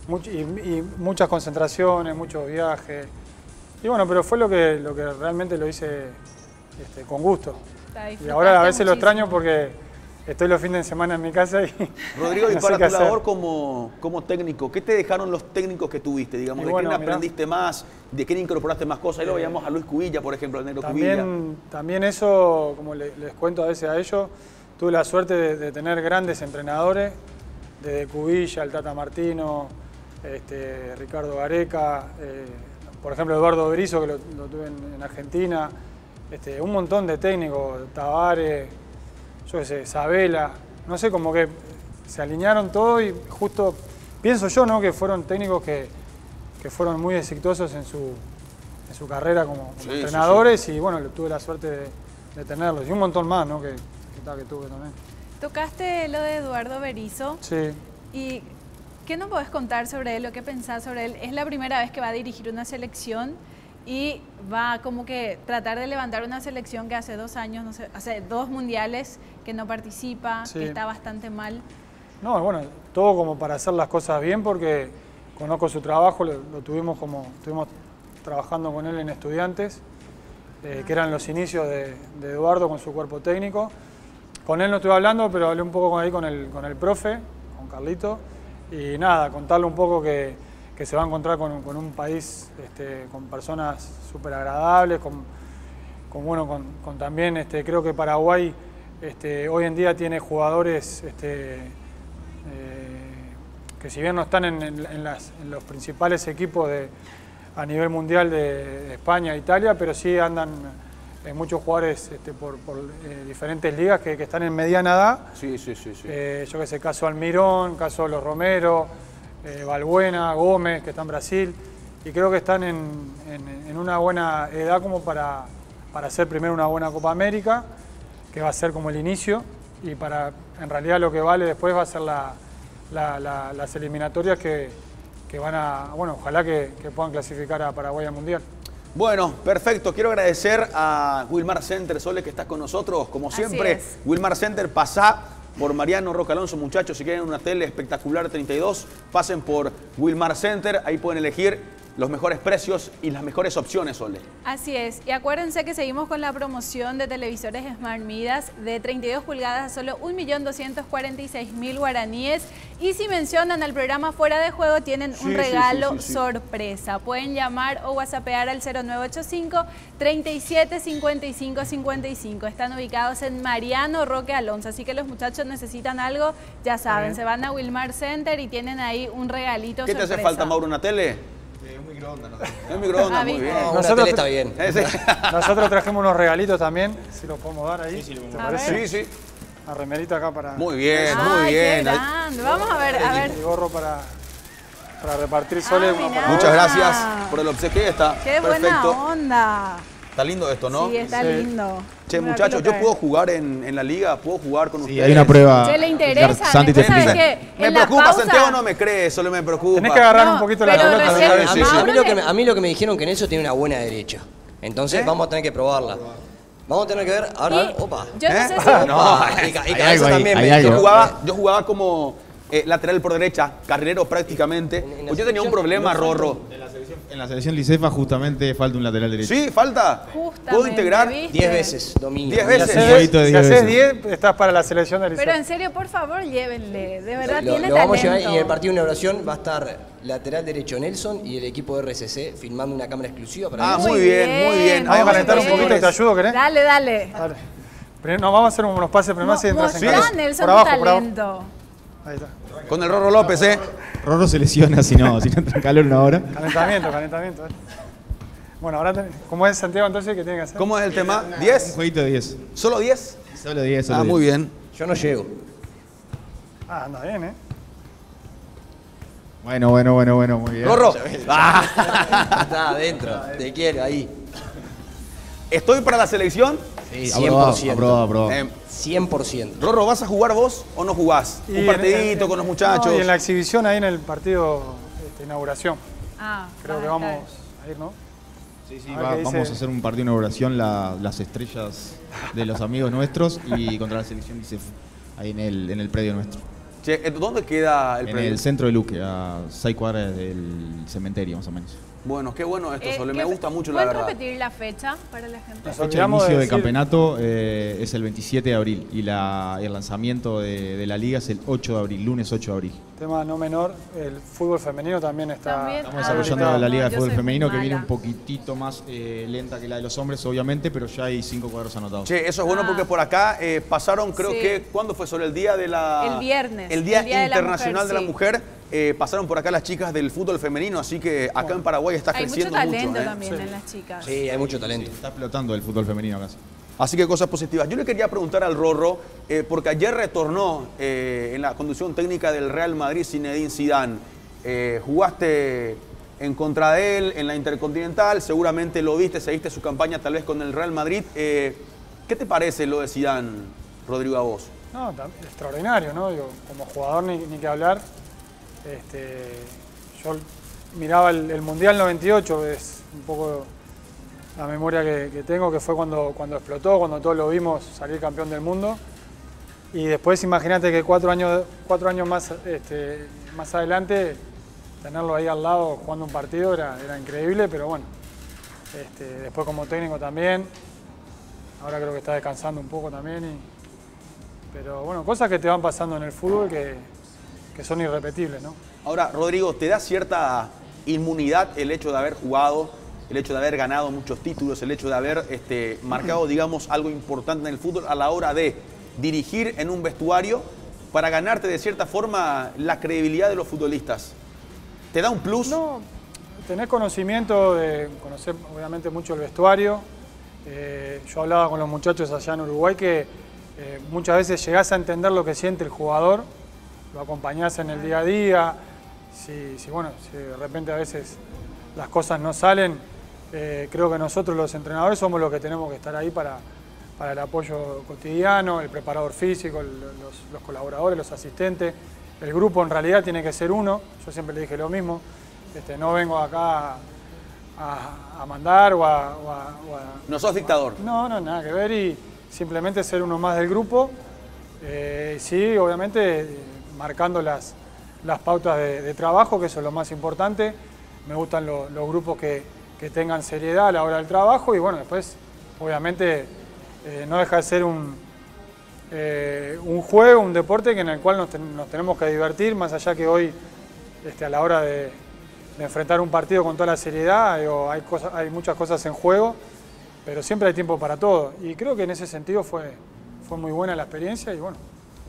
y muchas concentraciones, muchos viajes. Y bueno, pero fue lo que realmente lo hice con gusto. Y ahora a veces lo extraño porque estoy los fines de semana en mi casa y... Rodrigo, y para tu labor como técnico, ¿qué te dejaron los técnicos que tuviste? Digamos, ¿de quién aprendiste más? ¿De quién incorporaste más cosas? Ahí lo veíamos a Luis Cubilla, por ejemplo, al negro Cubilla. También eso, como les cuento a veces a ellos, tuve la suerte de tener grandes entrenadores, desde Cubilla, el Tata Martino, Ricardo Gareca, por ejemplo Eduardo Berizzo, que lo tuve en Argentina, un montón de técnicos, Tavares, yo qué sé, Sabela, no sé, como que se alinearon todo y justo, pienso yo, ¿no?, que fueron técnicos que fueron muy exitosos en su carrera como entrenadores, y bueno, tuve la suerte de tenerlos, y un montón más, ¿no?, que tuve también. Tocaste lo de Eduardo Berizzo. Sí. ¿Y qué nos podés contar sobre él o qué pensás sobre él? Es la primera vez que va a dirigir una selección y va como que tratar de levantar una selección que hace 2 años, no sé, hace 2 mundiales que no participa, que está bastante mal. No, bueno, todo como para hacer las cosas bien, porque conozco su trabajo, estuvimos trabajando con él en Estudiantes, que eran los inicios de Eduardo con su cuerpo técnico. Con él no estuve hablando, pero hablé un poco ahí con el profe, con Carlito, y nada, contarle un poco que que se va a encontrar con un país con personas súper agradables, con también, creo que Paraguay hoy en día tiene jugadores que si bien no están en los principales equipos a nivel mundial de España e Italia, pero sí andan muchos jugadores por diferentes ligas que están en mediana edad. Sí. Yo que sé, caso Almirón, caso Los Romero, Valbuena, Gómez, que está en Brasil, y creo que están en una buena edad como para hacer primero una buena Copa América, que va a ser como el inicio, y en realidad lo que vale después va a ser las eliminatorias que van a, bueno, ojalá que puedan clasificar a Paraguay al Mundial. Bueno, perfecto. Quiero agradecer a Wilmar Center, Sole, que estás con nosotros, como siempre. Wilmar Center, pasá por Mariano Roca Alonso, muchachos, si quieren una tele espectacular 32, pasen por Wilmar Center, ahí pueden elegir los mejores precios y las mejores opciones, Sole. Así es, y acuérdense que seguimos con la promoción de televisores Smart Midas de 32 pulgadas a solo 1.246.000 guaraníes, y si mencionan al programa Fuera de Juego tienen un regalo sorpresa. Pueden llamar o whatsappear al 0985 37 55 55. Están ubicados en Mariano Roque Alonso, así que los muchachos necesitan algo, ya saben, se van a Wilmar Center y tienen ahí un regalito sorpresa. ¿Qué te hace falta, Mauro, una tele? Un microondas, ¿no? Un microondas, muy bien. Nosotros está bien. Nosotros trajimos unos regalitos también, si los podemos dar ahí. ¿Te parece? Sí. Una remerita acá para... Muy bien, muy bien. Vamos a ver, Y gorro para repartir, Sole. Muchas gracias por el obsequio. Está qué perfecto. Buena onda. Está lindo esto, ¿no? Sí, está lindo. Che, muchachos, ¿yo puedo jugar en la liga? ¿Puedo jugar con ustedes? Sí, hay una prueba. ¿Se le interesa? Santi te explica. Me preocupa, Santiago no me cree, solo me preocupa. Tenés que agarrar un poquito la pelota. A mí lo que me dijeron que Nelson tiene una buena derecha. Entonces vamos a tener que probarla. Vamos a tener que ver. Ahora, opa. Yo no sé si... No, y cabeza también. Yo jugaba como lateral por derecha, carrilero prácticamente. Pues yo tenía un problema, Rorro. En la selección Licefa justamente falta un lateral derecho. Sí, falta. Justamente, ¿Puedo integrar? 10 veces, domingo. 10 veces. Si haces 10, estás para la selección de Licefa. Pero en serio, por favor, llévenle. De verdad, tiene talento. Lo vamos a llevar, y en el partido de inauguración va a estar lateral derecho Nelson y el equipo de RCC filmando una cámara exclusiva para muy bien. Vamos a calentar un poquito y te ayudo, ¿querés? Dale. No, vamos a hacer unos pases primero y entras en casa. Nelson, por talento. Ahí está. Con el Rorro López, Rorro se lesiona si no entra en calor una hora. Calentamiento. Bueno, ahora, ¿cómo es Santiago entonces? ¿Qué tiene que hacer? ¿Cómo es el tema? ¿10? Un jueguito de 10. ¿Solo 10? Solo 10. Muy bien. Yo no llego. Anda bien, Bueno, muy bien. Rorro. Está adentro, te quiero ahí. ¿Estoy para la selección? Sí, 100%. Aprobado. 100%. Rorro, ¿vas a jugar vos o no jugás? Un partidito con los muchachos. Y en la exhibición ahí en el partido inauguración. Creo que vamos a ir, ¿no? Sí, vamos a hacer un partido de inauguración, las estrellas de los amigos nuestros y contra la selección Licefa, ahí en el predio nuestro. Che, ¿dónde queda el predio? En el centro de Luque, a 6 cuadras del cementerio más o menos. Bueno, qué bueno esto, Sole, me gusta mucho la verdad. ¿Pueden repetir la fecha para la gente? La fecha de inicio del campeonato es el 27 de abril y el lanzamiento de la liga es el 8 de abril, lunes 8 de abril. Tema no menor, el fútbol femenino también está... Estamos desarrollando la liga de fútbol femenino que viene un poquitito más lenta que la de los hombres, obviamente, pero ya hay 5 cuadros anotados. Che, eso es bueno porque por acá pasaron, creo que, ¿cuándo fue, Sole? El día de la... El viernes. El Día Internacional de la Mujer. Pasaron por acá las chicas del fútbol femenino, así que acá en Paraguay está creciendo mucho. Hay mucho talento también en las chicas. Sí, hay mucho talento. Está explotando el fútbol femenino acá. Así que cosas positivas. Yo le quería preguntar al Rorro, porque ayer retornó en la conducción técnica del Real Madrid Zinedine Zidane. Jugaste en contra de él en la Intercontinental, seguramente lo viste, seguiste su campaña tal vez con el Real Madrid. ¿Qué te parece lo de Zidane, Rodrigo, a vos? No, extraordinario, ¿no? Digo, como jugador ni que hablar. Yo miraba el Mundial 98, es un poco la memoria que tengo, que fue cuando explotó, cuando todos lo vimos salir campeón del mundo. Y después imagínate que 4 años más adelante, tenerlo ahí al lado jugando un partido era increíble, pero bueno, después como técnico también, ahora creo que está descansando un poco también. Pero bueno, cosas que te van pasando en el fútbol que son irrepetibles, ¿no? Ahora, Rodrigo, ¿te da cierta inmunidad el hecho de haber jugado, el hecho de haber ganado muchos títulos, el hecho de haber marcado, digamos, algo importante en el fútbol a la hora de dirigir en un vestuario para ganarte de cierta forma la credibilidad de los futbolistas? ¿Te da un plus? No, tenés conocimiento de conocer obviamente mucho el vestuario. Yo hablaba con los muchachos allá en Uruguay que muchas veces llegás a entender lo que siente el jugador, lo acompañás en el día a día. Si de repente a veces las cosas no salen, creo que nosotros los entrenadores somos los que tenemos que estar ahí para el apoyo cotidiano, el preparador físico, los colaboradores, los asistentes. El grupo en realidad tiene que ser uno, yo siempre le dije lo mismo, no vengo acá a mandar o a... ¿No sos dictador? No, nada que ver, y simplemente ser uno más del grupo. Sí, obviamente marcando las pautas de trabajo, que eso es lo más importante. Me gustan los grupos que tengan seriedad a la hora del trabajo, y bueno, después obviamente no deja de ser un juego, un deporte en el cual nos tenemos que divertir, más allá que hoy a la hora de enfrentar un partido con toda la seriedad, hay muchas cosas en juego, pero siempre hay tiempo para todo, y creo que en ese sentido fue muy buena la experiencia, y bueno,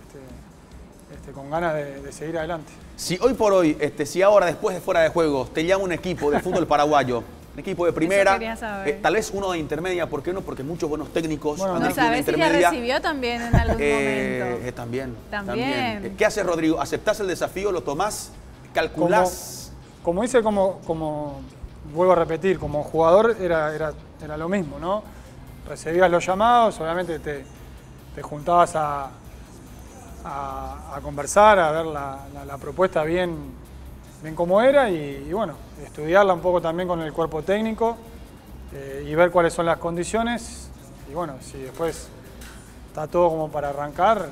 con ganas de seguir adelante. Si hoy por hoy, si ahora después de fuera de juegos te llama un equipo de fútbol paraguayo, un equipo de primera, tal vez uno de intermedia, ¿por qué no? Porque muchos buenos técnicos han no sabes si ya recibió también en algún momento. También. ¿Qué haces, Rodrigo? ¿Aceptás el desafío? ¿Lo tomás? ¿Calculás? Como vuelvo a repetir, como jugador era lo mismo, ¿no? Recibías los llamados, obviamente te juntabas a conversar, a ver la propuesta bien como era, y bueno, estudiarla un poco también con el cuerpo técnico y ver cuáles son las condiciones, y bueno, si después está todo como para arrancar,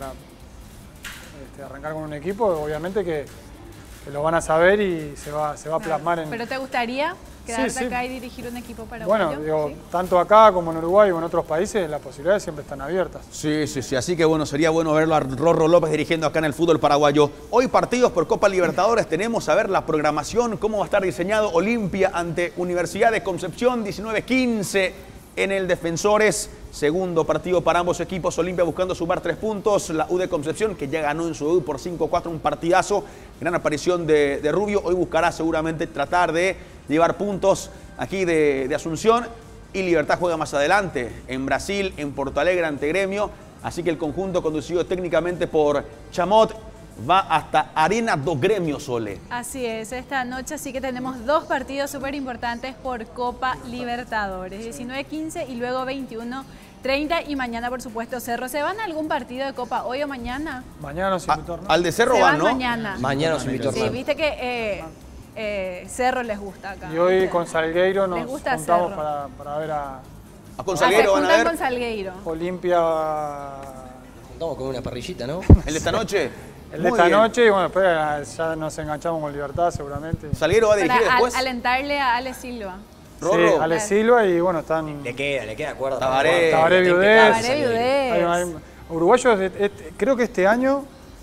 arrancar con un equipo, obviamente que lo van a saber y se va a plasmar en... ¿Pero te gustaría quedarte acá y dirigir un equipo paraguayo? Bueno, tanto acá como en Uruguay o en otros países, las posibilidades siempre están abiertas. Sí, así que bueno, sería bueno verlo a Rorro López dirigiendo acá en el fútbol paraguayo. Hoy partidos por Copa Libertadores, tenemos a ver la programación, cómo va a estar diseñado Olimpia ante Universidad de Concepción, 19-15 en el Defensores. Segundo partido para ambos equipos, Olimpia buscando sumar 3 puntos, la U de Concepción que ya ganó en su debut por 5-4, un partidazo, gran aparición de Rubio, hoy buscará seguramente tratar de llevar puntos aquí de Asunción, y Libertad juega más adelante, en Brasil, en Porto Alegre ante Gremio, así que el conjunto conducido técnicamente por Chamot va hasta Arena do Gremio, Sole. Así es, esta noche sí que tenemos 2 partidos súper importantes por Copa Libertadores, 19-15 y luego 21-30, y mañana por supuesto Cerro. ¿Se van a algún partido de Copa hoy o mañana? Mañana nos invitó, ¿no? Al de Cerro van, ¿no? Mañana nos invitó. Sí, viste que Cerro les gusta acá. Y hoy con Salgueiro nos juntamos para ver con Salgueiro van a ver. Con Salgueiro. Olimpia. Nos juntamos con una parrillita, ¿no? ¿El de esta noche? El de esta noche, y bueno, después ya nos enganchamos con Libertad seguramente. ¿Salgueiro va a dirigir después? Alentarle a Ale Silva. Sí, Ale Silva, y bueno, están... Le queda acuerdo. Tabaré Viudés. Uruguayos, creo que este año...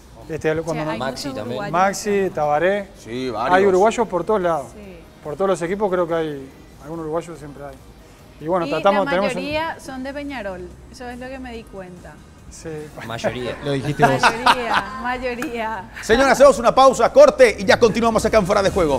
Maxi también. Maxi, Tabaré. Sí, varios. Hay uruguayos por todos lados. Sí. Por todos los equipos creo que hay algunos uruguayos, siempre hay. Y bueno, la mayoría son de Peñarol, eso es lo que me di cuenta. Sí. Mayoría. Lo dijiste vos. Mayoría. Señores, hacemos una pausa, corte, y ya continuamos acá en Fuera de Juego.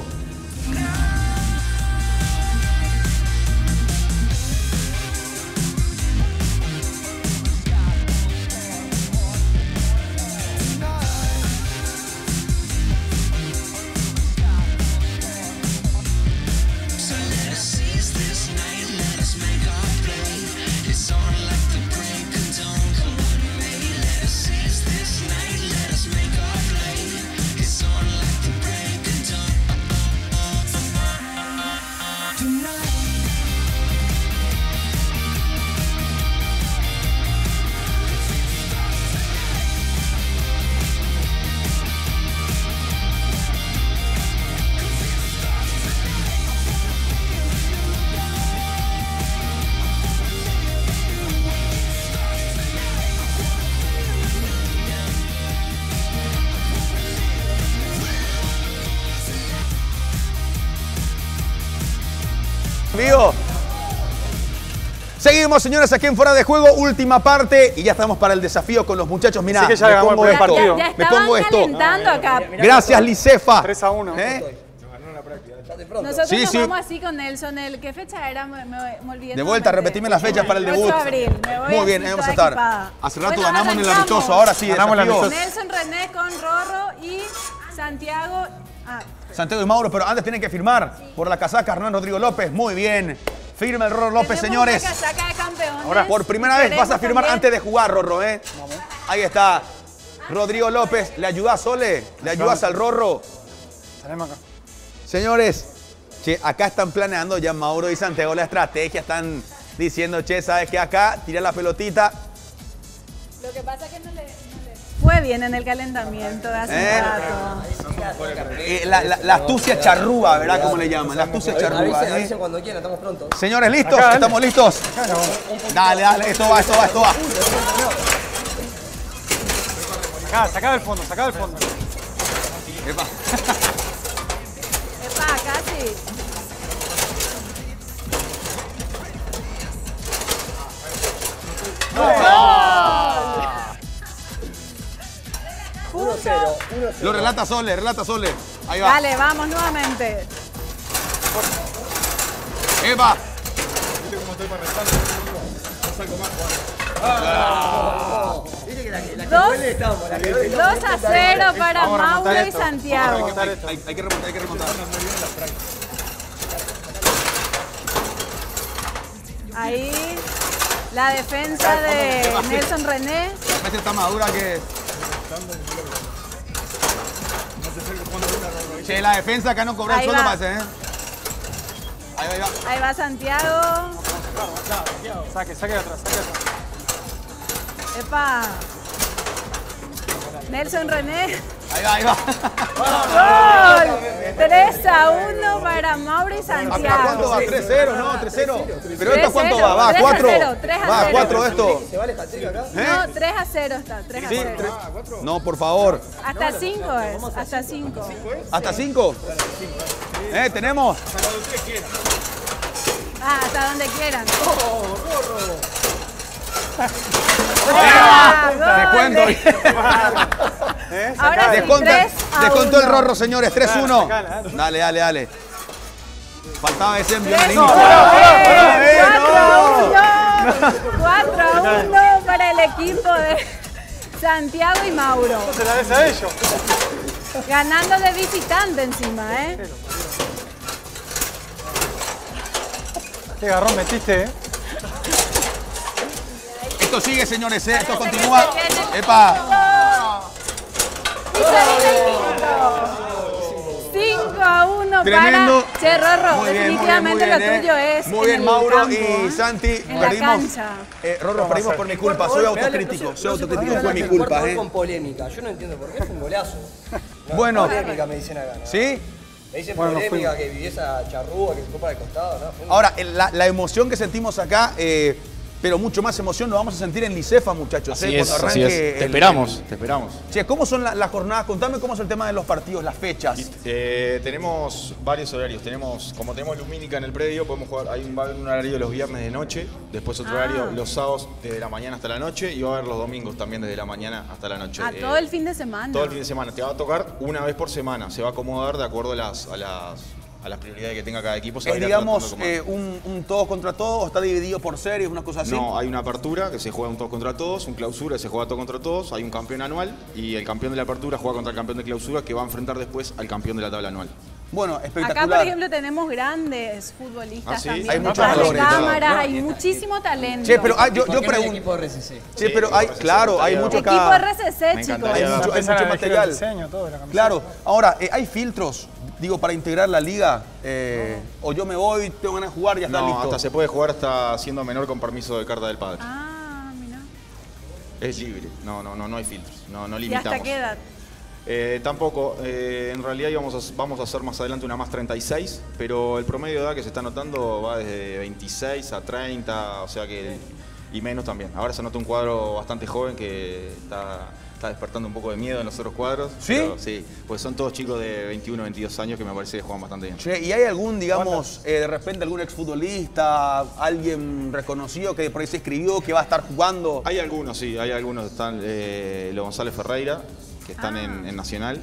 listo. Seguimos, señores, aquí en Fuera de Juego, última parte. Y ya estamos para el desafío con los muchachos. Mirá, sí que ya me pongo esto. Ya estaban calentando acá. Gracias, Licefa. 3-1. Nosotros nos vamos así con Nelson. ¿Qué fecha era? Me olvidé. De vuelta, repetime las fechas para el debut. 8 de abril. Muy bien, ahí vamos a estar. Equipada. Hace rato ganamos en el amistoso, ahora sí, ganamos el amistoso. Nelson René con Rorro y Santiago. Santiago y Mauro, pero antes tienen que firmar por la casaca Hernán Rodrigo López. Muy bien. Firma el Rorro López, señores. Una casaca de campeones. Ahora, por primera vez vas a firmar antes de jugar, Rorro, ¿eh? Ahí está. Rodrigo López, ¿le ayudas, Sole? ¿Le ayudas al Rorro? Tenemos acá. Señores, che, acá están planeando ya Mauro y Santiago la estrategia. Están diciendo, che, ¿sabes qué? Acá tira la pelotita. Lo que pasa es que no le fue bien en el calentamiento de hace un rato. La astucia charrúa, ¿verdad? Como le llaman. La astucia charrúa. Avisen cuando quieran, estamos prontos. Señores, ¿listos? Acá, ¿estamos listos? Dale, dale, esto va. Sacá del fondo. Epa. Casi. Lo relata Sole. Ahí va. Dale, vamos nuevamente. ¡Epa! 2-0 para Mauro y Santiago. Hay que remontar. Ahí la defensa de Nelson René. La defensa está madura que... Che, la defensa acá no cobró el sueldo, parece, ¿eh? Ahí va. Ahí va Santiago. Saque de atrás. Epa. Nelson René. Ahí va. ¡Gol! 3-1 para Mauro y Santiago. ¿Cuánto va? 3-0, ¿no? 3-0. ¿Pero esto cuánto va? ¿Va 4? ¿Va 4 esto? ¿Se vale hat-trick acá? No, 3-0 está. 3-0. No, por favor. Hasta 5 es. Hasta 5. ¿Hasta 5? ¿Tenemos? Hasta donde quieran. Descuento. Ahora sí, descontó el Rorro, señores. 3-1. Dale. Faltaba ese envío. 4-1 para el equipo de Santiago y Mauro. No se la des a ellos. Ganando de visitante encima, ¿eh? Qué garrón metiste, Esto sigue, señores, esto continúa. ¡Epa! 5-1 Tremendo. para Che Rorro. Definitivamente lo tuyo es. Muy bien, Mauro y Santi. En la cancha. Rorro, perdimos por mi culpa. Soy autocrítico. Fue mi culpa, con polémica. Yo no entiendo por qué es un golazo. Bueno. Polémica me dicen acá, ¿no? ¿Sí? Me dicen polémica, que viví esa charrúa que se fue para el costado, ¿no? Ahora, la emoción que sentimos acá, pero mucho más emoción nos vamos a sentir en Licefa, muchachos. Así es. Te esperamos. Che, ¿cómo son las jornadas? Contame cómo es el tema de los partidos, las fechas. Tenemos varios horarios. Como tenemos lumínica en el predio, podemos jugar. Va a haber un horario los viernes de noche, después otro horario los sábados desde la mañana hasta la noche y va a haber los domingos también desde la mañana hasta la noche. Todo el fin de semana. Todo el fin de semana. Te va a tocar una vez por semana. Se va a acomodar de acuerdo a las prioridades que tenga cada equipo. ¿Es, digamos, un todos contra todos o está dividido por series, una cosa así? No, hay una apertura que se juega un todos contra todos, un clausura que se juega todo contra todos, hay un campeón anual y el campeón de la apertura juega contra el campeón de clausura que va a enfrentar después al campeón de la tabla anual. Bueno, espectacular. Acá, por ejemplo, tenemos grandes futbolistas también. Hay muchos valores. Cámaras, hay muchísimo talento. Che, pero yo pregunto. Equipo de RCC. Che, pero hay, claro, hay mucho acá. Equipo de RCC, chicos. Hay mucho material. Claro, ahora, ¿hay filtros? Digo, para integrar la liga, o yo me voy, tengo ganas de jugar, ya está listo. No, hasta se puede jugar hasta siendo menor con permiso de carta del padre. Ah, mira. Es libre, no hay filtros, no limitamos. ¿Y hasta qué edad? Tampoco, en realidad vamos a hacer más adelante una más 36, pero el promedio de edad que se está anotando va desde 26 a 30, o sea que... y menos también. Ahora se nota un cuadro bastante joven que está despertando un poco de miedo en los otros cuadros. ¿Sí? Pero, sí, pues son todos chicos de 21, 22 años que me parece que juegan bastante bien. Che, ¿y hay algún, digamos, de repente algún exfutbolista, alguien reconocido que por ahí se inscribió, que va a estar jugando? Hay algunos, sí, hay algunos. Están los González Ferreira, que están en Nacional.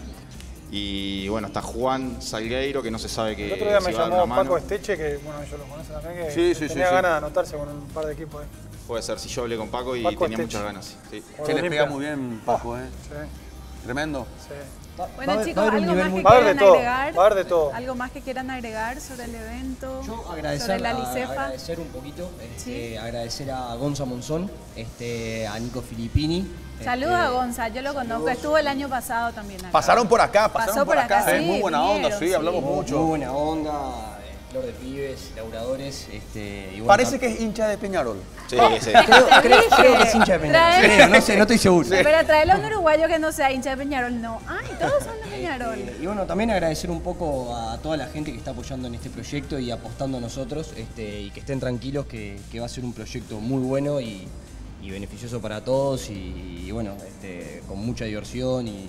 Y bueno, está Juan Salgueiro, que no se sabe que el otro día me si va a dar llamó una mano. Paco Esteche, que bueno, ellos lo conocen también, que Sí, tenía ganas de anotarse con un par de equipos. Puede ser, si yo hablé con Paco y Paco tenía Esteche. muchas ganas. Sí. Se les pega muy bien, Paco, Sí. Tremendo. Sí. Bueno, chicos, algo más que va a haber quieran de todo, agregar. va a haber de todo. Algo más que quieran agregar sobre el evento, Yo sobre la Licefa. agradecer un poquito, agradecer a Gonza Monzón, a Nico Filippini. Saludos a Gonza, yo lo conozco, estuvo el año pasado también acá. Pasaron por acá, Pasó por acá, sí, muy buena onda, vinieron, sí, hablamos mucho. Muy buena onda, flor de pibes, laburadores. Y bueno, Parece que es hincha de Peñarol. Sí, sí. Creo que es hincha de Peñarol. Creo, no sé, no estoy seguro. Pero traerlo a un uruguayo que no sea hincha de Peñarol, no. Ay, todos son de Peñarol. Y bueno, también agradecer un poco a toda la gente que está apoyando en este proyecto y apostando a nosotros, y que estén tranquilos que va a ser un proyecto muy bueno y beneficioso para todos y bueno, con mucha diversión y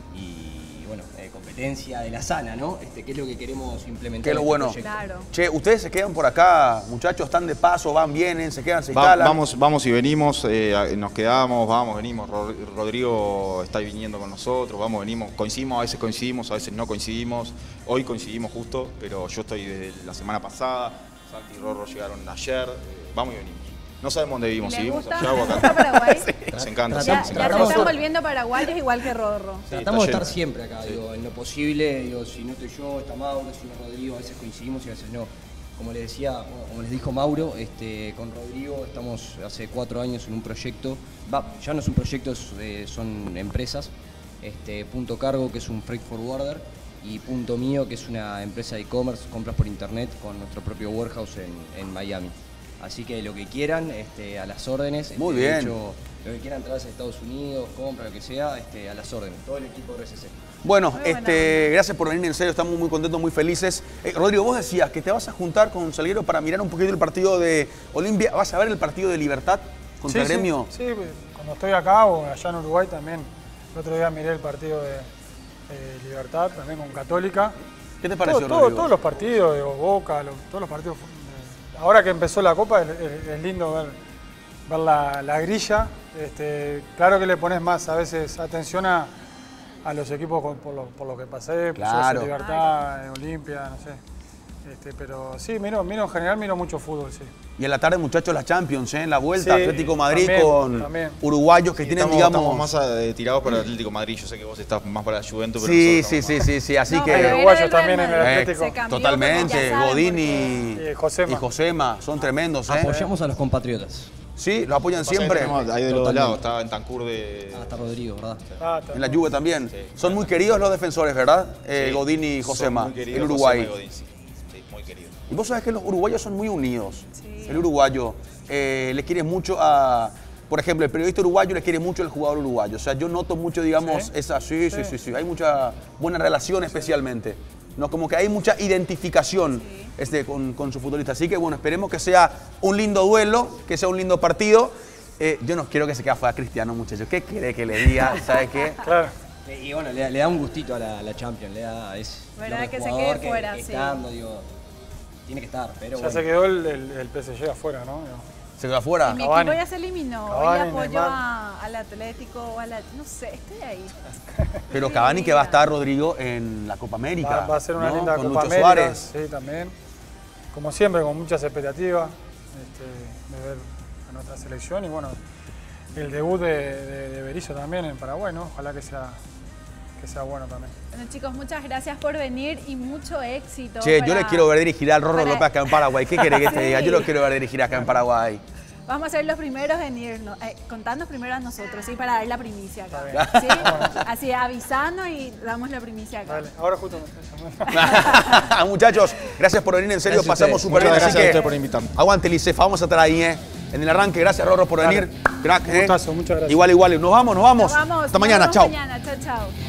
bueno, competencia de la sana, ¿no? Que es lo que queremos implementar. Que es lo bueno. Claro. Che, ustedes se quedan por acá, muchachos, están de paso, van, vienen, se quedan, se instalan. Vamos y venimos, nos quedamos, vamos, venimos. Rodrigo está viniendo con nosotros, vamos, venimos, coincidimos, a veces no coincidimos. Hoy coincidimos justo, pero yo estoy desde la semana pasada, Santi y Rorro llegaron ayer, vamos y venimos. No sabemos dónde vivimos, si vivimos allá o acá. Paraguay? Sí, nos encanta. Ya Sí, se están volviendo paraguayos igual que Rorro. Tratamos de estar siempre acá, en lo posible, si no estoy yo, está Mauro, si no Rodrigo, a veces coincidimos y a veces no. Como les decía, como les dijo Mauro, con Rodrigo estamos hace 4 años en un proyecto, ya no es un proyecto, son empresas, Punto Cargo, que es un freight forwarder, y Punto Mío, que es una empresa de e-commerce, compras por internet con nuestro propio warehouse en Miami. Así que lo que quieran, a las órdenes. Muy bien. De hecho, lo que quieran traerse a Estados Unidos, compra, lo que sea, a las órdenes. Todo el equipo de RSC. Bueno, gracias por venir, en serio, estamos muy contentos, muy felices. Rodrigo, vos decías que te vas a juntar con Salguero para mirar un poquito el partido de Olimpia. ¿Vas a ver el partido de Libertad contra Gremio? Sí, cuando estoy acá o allá en Uruguay también. El otro día miré el partido de Libertad, también con Católica. ¿Qué te pareció, Rodrigo? Todos los partidos, de Boca, todos los partidos. Ahora que empezó la Copa es lindo ver la grilla. Claro que le pones más a veces atención a los equipos por lo que pasé, claro. Libertad, Olimpia, no sé. Pero sí, en general miro mucho fútbol, sí. Y en la tarde, muchachos, la Champions, en la vuelta, sí, Atlético Madrid también. Uruguayos que tienen, estamos más tirados para el Atlético Madrid. Yo sé que vos estás más para la Juventus, pero sí, así que... Hay uruguayos también en el Atlético. Totalmente, Godín y Josema. Son tremendos. Apoyamos a los compatriotas. Sí, lo apoyan siempre. Ahí de los dos lados, está en Tancur de... Hasta Rodrigo, ¿verdad? En la Juve también. Sí. Son muy queridos los defensores, ¿verdad? Godín y Josema, en Uruguay. Godín, sí, muy querido. Y vos sabés que los uruguayos son muy unidos. Sí. El uruguayo le quiere mucho a... Por ejemplo, el periodista uruguayo le quiere mucho al jugador uruguayo. O sea, yo noto mucho, digamos, esa... Sí. Hay mucha buena relación especialmente. ¿No? Como que hay mucha identificación con su futbolista. Así que, bueno, esperemos que sea un lindo duelo, que sea un lindo partido. Yo no quiero que se quede fuera Cristiano, muchachos. ¿Qué quiere que le diga? ¿Sabe qué? Claro. Y bueno, le da un gustito a la Champions. Es verdad que se quede fuera, sí. Tiene que estar, pero ya se quedó el PSG afuera, ¿no? ¿Se quedó afuera? Mi equipo ya se eliminó. Hoy apoyo al Atlético o no sé, estoy ahí. Pero Cavani que va a estar, Rodrigo, en la Copa América. Va a ser una linda con Copa Lucho América. Suárez. Sí, también. Como siempre, con muchas expectativas de ver a nuestra selección. Y bueno, el debut de Berizzo también en Paraguay, ¿no? Ojalá que sea bueno también. Bueno, chicos, muchas gracias por venir y mucho éxito. Che, yo le quiero ver dirigir al Rorro López acá en Paraguay. ¿Qué querés que te diga? Yo lo quiero ver dirigir acá en Paraguay. Vamos a ser los primeros en irnos, contarnos primero a nosotros, ¿sí? Para dar la primicia acá. ¿Sí? Así, avisando y damos la primicia acá. Dale, ahora justo me Muchachos, gracias por venir, en serio, pasamos súper bien. Gracias a ustedes por invitarme. Aguante, Licefa, vamos a estar ahí, En el arranque, gracias, Rorro, por venir. Crack, Un gustazo, muchas gracias. Igual, nos vamos. Nos vamos. Hasta mañana, chao. Chao.